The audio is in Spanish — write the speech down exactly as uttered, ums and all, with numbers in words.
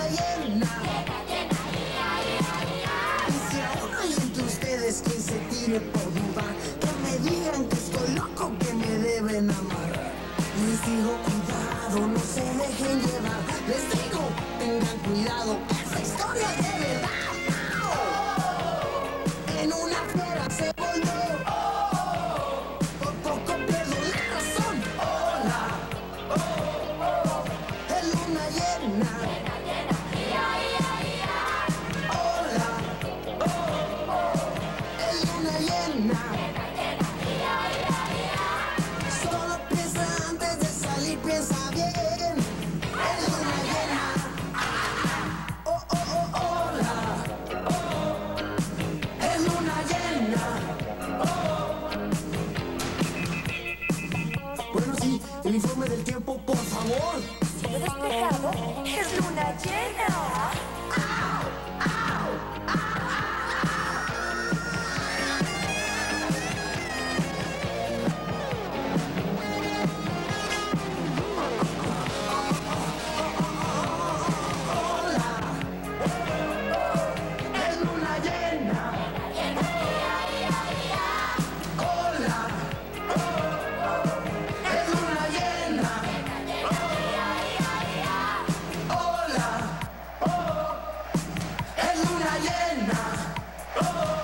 llena. Y si aún hay entre ustedes quien se tire por dudar, que me digan que estoy loco, que me deben amarrar. Les digo cuidado, no se dejen llevar. Les digo, tengan cuidado, esta historia es de verdad. En una fiera se volvió, por poco pierdo la razón. Hola, es luna llena. Hola, es luna llena. Solo piensa antes de salir, piensa bien. Es luna llena. Oh, oh, oh, hola. Es luna llena. Bueno, sí, el informe del tiempo, por favor. Cielo despejado, es luna llena. Es luna llena. Hola, es luna llena. Hola, es luna llena.